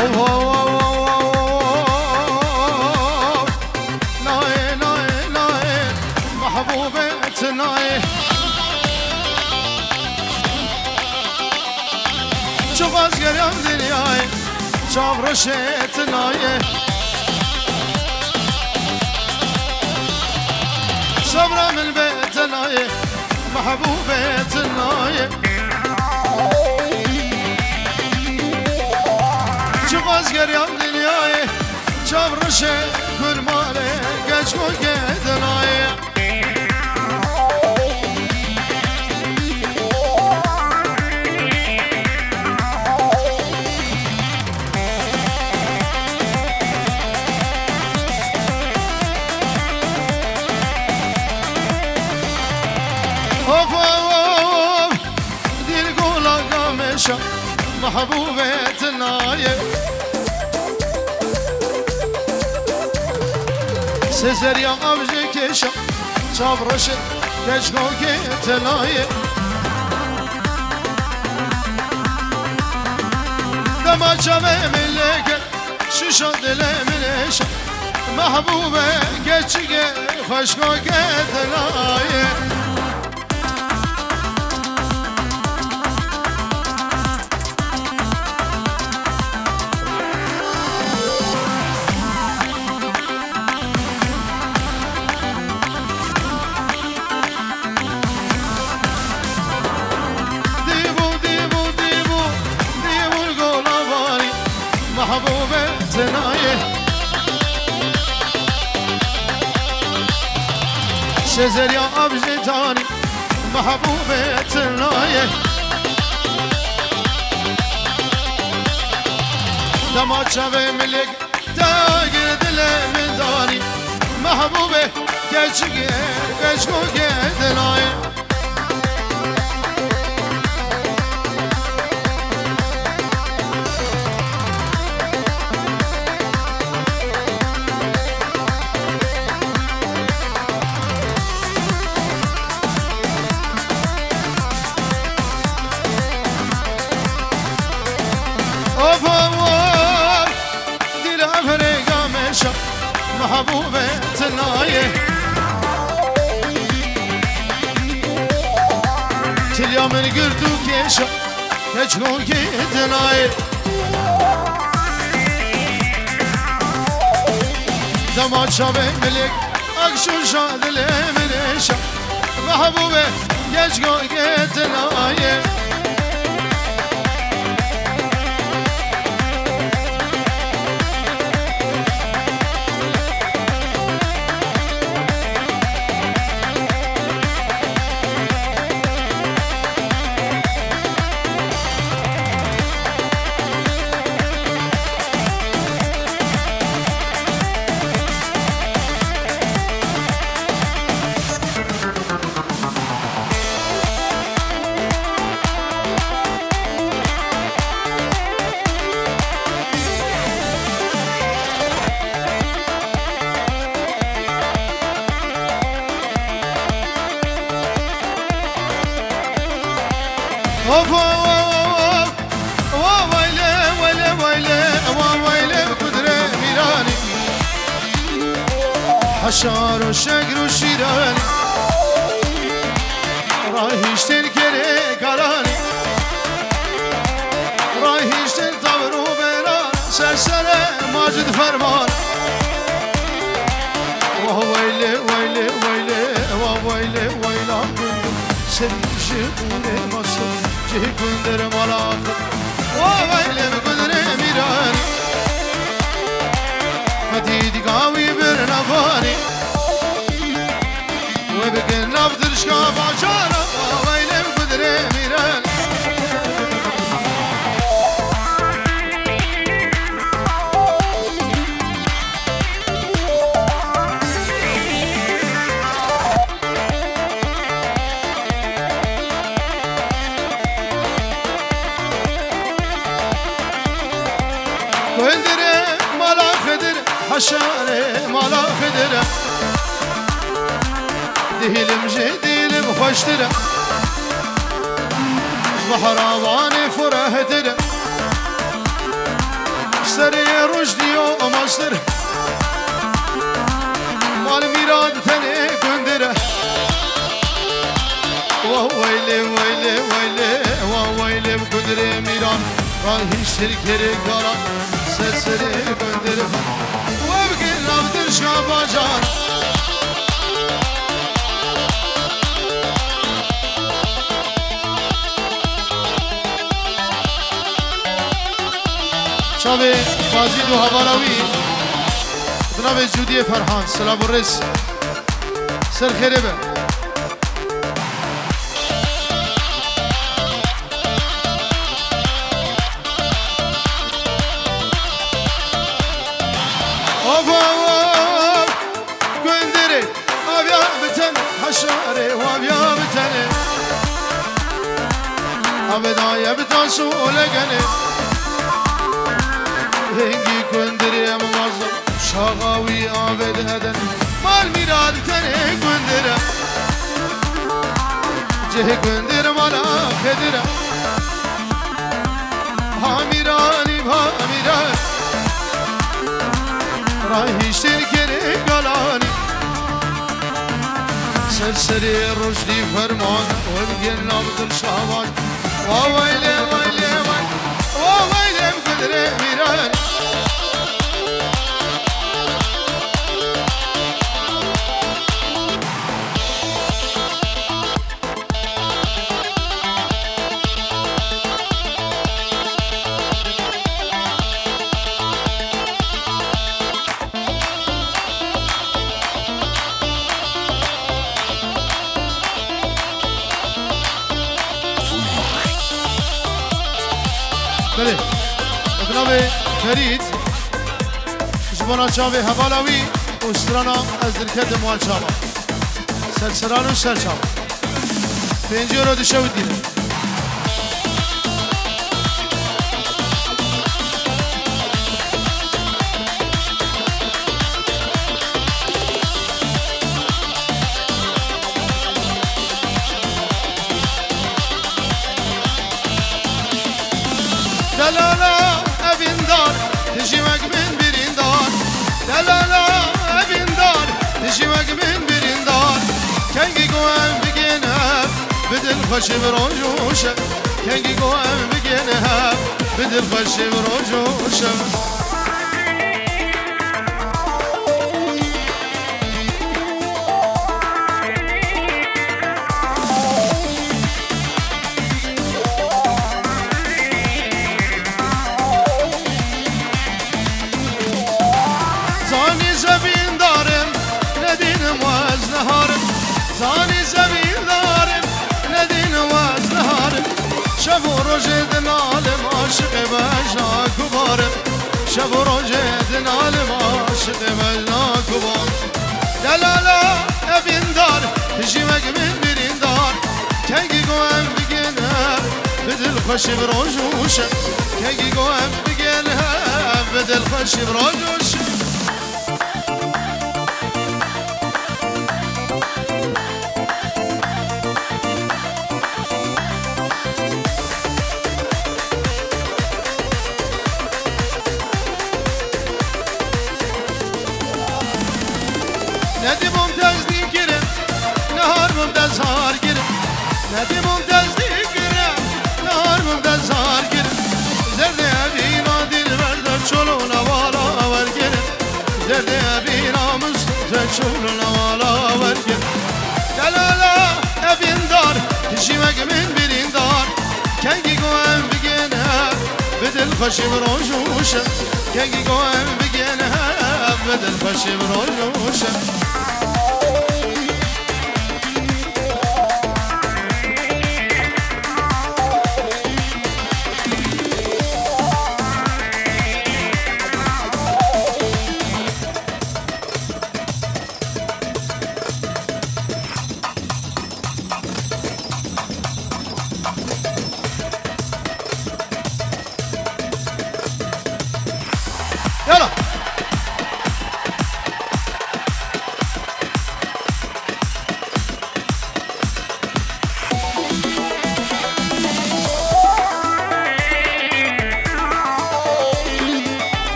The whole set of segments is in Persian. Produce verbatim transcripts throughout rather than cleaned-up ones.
ناي ناي ناي محبوبة ناي شوف أصغر يوم دنياي شوف رشيت ناي صبرا من بيت ناي محبوبة ناي شوف أصغر يوم دنياي شوف رشيت كل مالي قشكو قيد ناي محبوبة ناي سيزر يا أبجي كيشا شاب رشد كشكو كيت ناي دما شابي من لك ششا دلي من إيشا محبوبة كشكي خشكو كيت ناي محبوبة ناي سيزر يا أبجي تاني محبوبة ناي دما شابي ملك تاقر دلي من داني محبوبة كشكي كشكو كيد ناي محبوبة ناي كل يوم نقردو كيشا كشكو كيد ناي دما شابي ملك أكشو شاد لي من إيشا محبوبة كشكو كيد ناي اوف اوف اوف ويلي ويلي ويلي ويلي قدرة ميراني حشار وشقر وشيراني راهي يشتن كري كراني راهي يشتن طبر وبيران سلسلة ماجد فرمان ويلي ويلي ويلي ويلي ويلي سريش قولي مصر جه كندر ملاك وويلي بقدر ميراني فتيدي قاوي برنفاني وبقل نفذر شكاف عشانة وويلي بقدر ميراني خدر مالا خدر حشاره مالا خدر دهيلم جديلم خوشتر بحراواني فرهتر باشتر مال میراد تنه گندره وایله وایله وایله وایله گندره میران راهی شرکره کارا سسره گندره و بگیر نبدر شاباجان شابه بازی دو هوالاوی جناب جودی فرحان سلام الرئیس سر خیره به آفا گندره آبیا بتن حشاره و آبیا بتنه آبدای بتن سولگنه هنگی گندره ممازم شاقاوی آبد هدن مال میراد تنه گندره جه گندره مالا خدره ها میرانی ها میران راهی شرکره گلانی سلسلی رشدی فرمان و بگیر نابدل شاواش وایله وایله وایله گندره میران بله جناب فرید جبانا چاوی هوالاوی استرانا از درکت موال چاوا سلسلان و سر چاوا پنجی رو دشه و دیره دلالا evin dar Tişimek min birin dar Delaلا evin dar Tişimek min birin dar Kengi goem bigene Bidil faşı bir ojuşe Kengi goem bigene Bidil faşı bir ojuşe زانی زمین دارم ندین واز نهارم شب و روز دنالم عاشق بجنا کبارم شب و روز دنالم عاشق بجنا کبارم دلالا evin dar تجیمک من برین دار کنگی گوهم بگنه بدل خوشی براجوشه کنگی گوهم بگنه بدل خوشی براجوشه ندی ممتازی گرم نهار ممتازار گرم ندی ممتازی گرم نهار ممتازار گرم زرده بینا دل برده چلو نوالا ور گرم زرده بینا مستوزه چلو نوالا ور گرم دلالا evin dar تشیمک من برین دار کنگی گوهم بگنه بدل خوشی براجوشه کنگی گوهم بگنه بدل خوشی براجوشه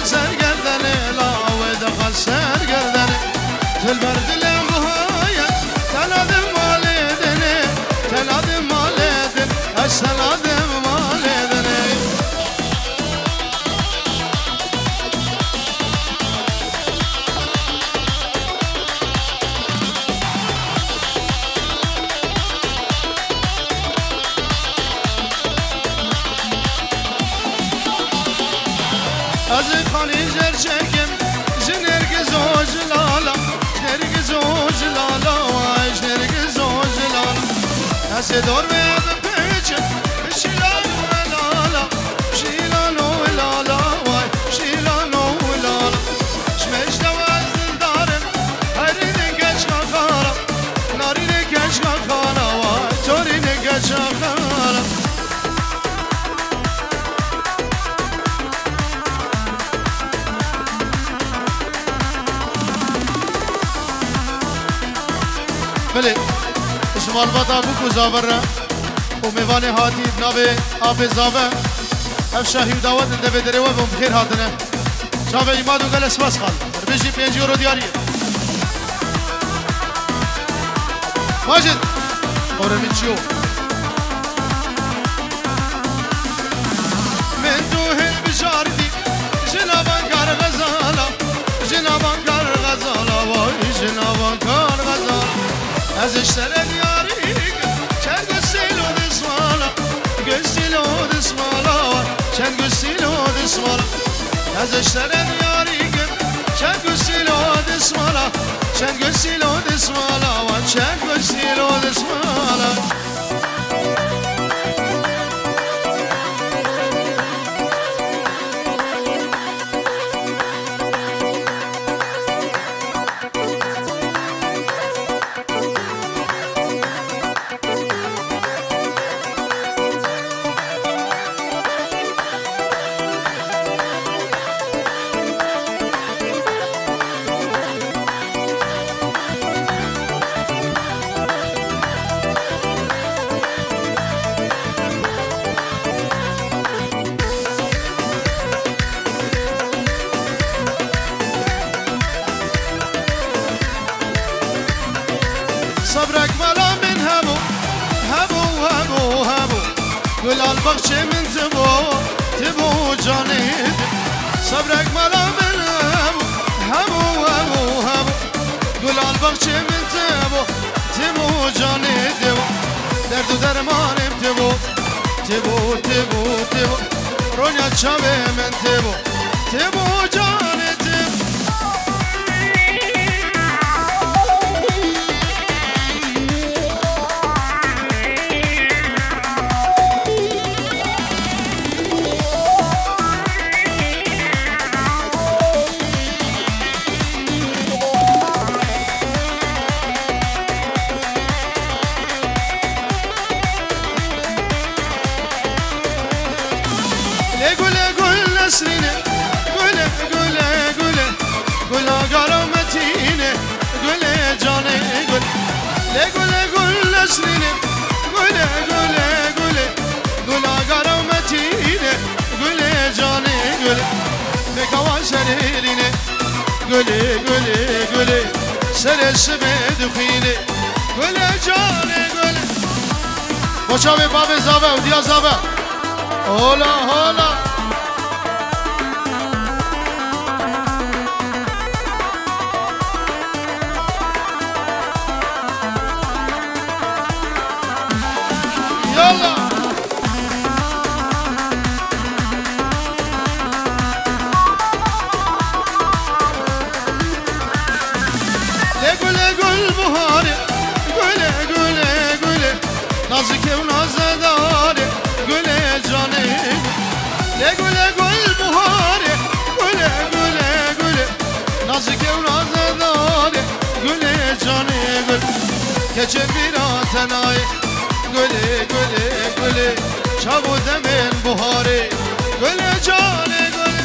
دخل سرگردنه لاوه دخل سرگردنه تل بردلم بهایت تنادم مالدنه تنادم مالدن اش تنادم مالدنه از خانی جرچکم جنرگز و جلالا جنرگز و جلالا وای جنرگز و جلالا از دور به بپیچم شیلان و لالا شیلان و لالا وای شیلان و لالا شمش دواز دارم هری نگش خالا ناری نگش خالا وای توری نگش خالا بله شمال باتا بو زابر و میوان هاتی ناوی آب زابه اف شاهی و دعوت انده بدره و بخیر هاتنه شاوه ایماد و گل اسپاس خال بیشی پینج یورو دیاریه ماجد خورمی چیو من تو هل بجاردی جنابان کار غزالا جنابان کار غزالا وای جنابان کار غزالا از اشترم یاری چند گسیل و دسمالا گسیل و دسمالا چند گسیل و دسمالا از اشترم یاری چند گسیل و دسمالا چند گسیل و دسمالا چند گسیل و دسمالا صبرك ملا من همو همو همو همو قل البخشة من تبو تبو جاني صبرك ملا من همو همو همو همو قل البخشة من تبو تبو جاني تبو درد و درمانم تبو تبو تبو تبو رونيا شابه من تبو تبو جاني تبو سنينه قولي قولي قولي قولا قرامتينه قولي جاني قول لي قولي قول سنينه قولي قولي قولي قولا قرامتينه قولي جاني قول مكوان شريرينه قولي قولي قولي سرس بدخينه قولي جاني قولي باشا باب زابه وديا زابه هولا هولا نازك ونازداري قولي جاني لي قولي قول بهاري قولي قولي قولي نازك ونازداري قولي جاني قول كجبيرا تناي قولي قولي قولي شابو دمين بهاري قولي جاني قولي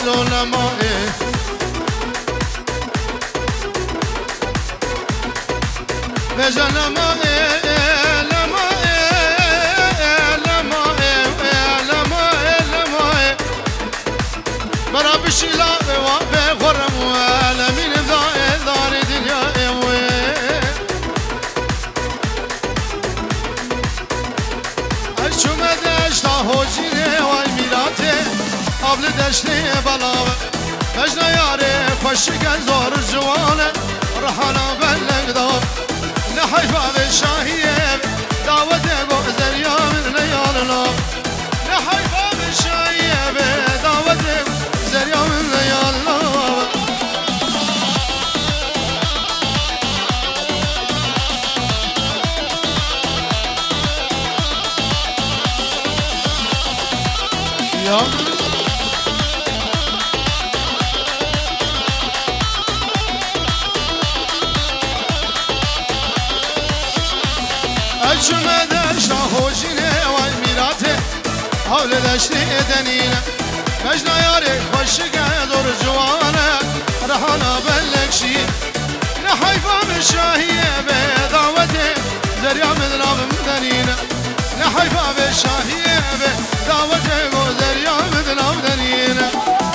لما بجا لما لما لما لما لما برا بشيلا بغرم والمين دار دنيا اشو مدشتا هوجيني والميراته قبل دشتي بلاوه مجنا ياري خوشك زور جوانه رحنا بلق دار نحيفا بالشاهية دعوته بوزريا من ليالنا نحيفا بالشاهية دعوته بوزريا من ليالنا يا شما دشتا خوشینه وای میراته حول دشتی دنینه مجنا یاری خوشگه دور جوانه رحانا بلکشی نحیفا بشاهیه به دعوته زریا مدناب مدنینه نحیفا بشاهیه به دعوته زریا مدناب مدنینه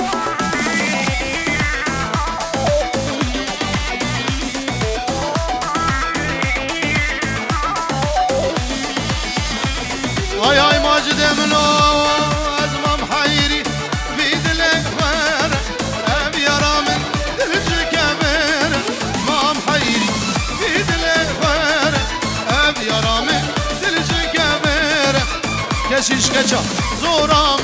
هاي هاي ماجد منو ازمام حيري بيد الكبر ابي رامن دلج كبر مام حيري بيد الكبر ابي رامن دلج كبر كشيش كشا زورام